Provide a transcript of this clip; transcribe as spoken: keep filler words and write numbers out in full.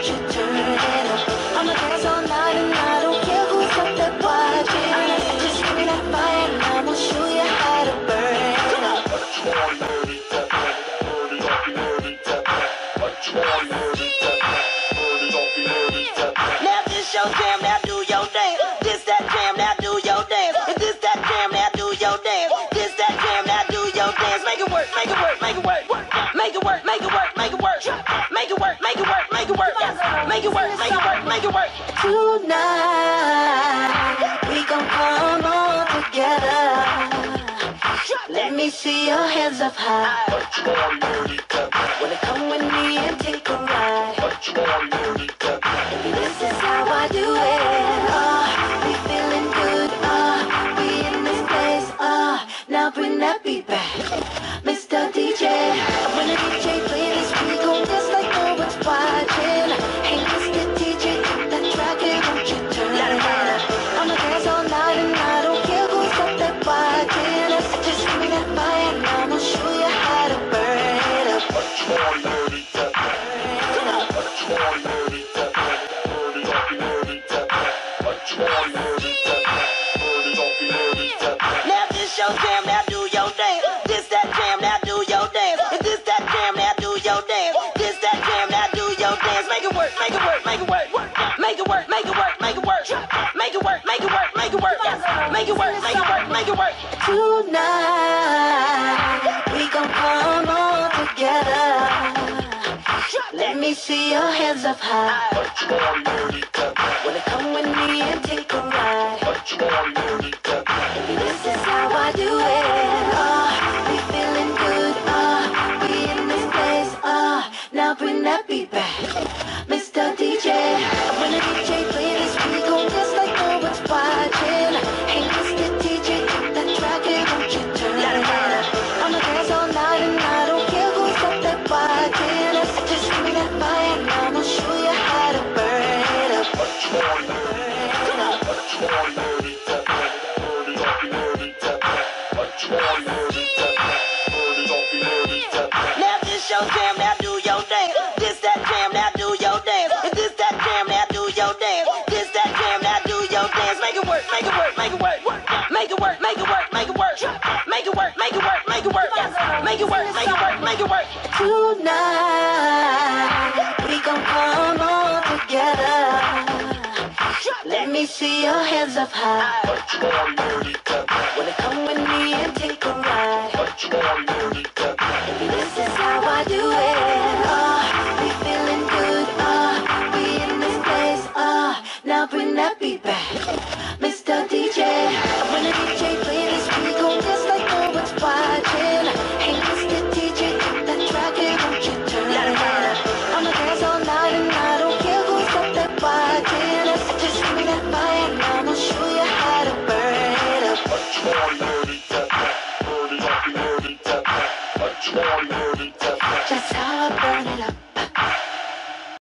you turn it up? I'ma dance all night and I don't care who's up there watching. Just give me that fire and I'ma show you how to burn it up. Now this your jam, now do your dance. This that jam, now do your dance. If this that jam, now do your dance. This that jam, now do your dance. Make it work, make it work, make it work. Make it work, make it work, make it work. Make it work, make it work, make it work. Make it work, make it work, make it work. Tonight, we gon' come all together. Let me see your hands up high. Wanna come with me and take a ride? Baby, this is how I do it. Oh, we feeling good. Oh, we in this place. Oh, now bring that beat back, Mister D J. When the D J play this, we gon' dance like no one's watching. Hey, Mister D J, hit that track and won't you turn it up? I'ma dance all night and I don't care who's up there watching us. Just give me that fire and I'ma show you how to burn it up. Now this your jam, now do your dance. This that jam, now do your dance. If this that jam, now do your dance. This that jam, now do your dance. Make it work, make it work, make it work. Make it work, make it work, make it work. Make it work, make it work, make it work. Make it work, make it work, make it work. Tonight, we gon' come all together. Let me see your hands up high. Wanna come with me and take a ride? Baby, this is how I do it. Oh, we feeling good. Oh, we in this place. Oh, now bring that beat back, Mister D J. When the D J play this, we gon' dance like no one's watching. Hey, Mister D J, hit that track and won't you turn it up? I'ma dance all night and I don't care who's up there watching us. Just give me that fire and I'ma show you how to burn it up. Burn it up. Now this your jam, now do your dance. This that jam, now do your dance. If this that jam, now do your dance. This that jam, now do your dance. Make it work, make it work, make it work. Make it work, make it work, make it work. Make it work, make it work, make it work. Make it work, make it work, make it work. Tonight, we gon' come all together. Let me see your hands up high. Wanna come with me and take a ride? Baby, this is how I do it. Oh, we feeling good. Oh, we in this place. Oh, now bring that beat back.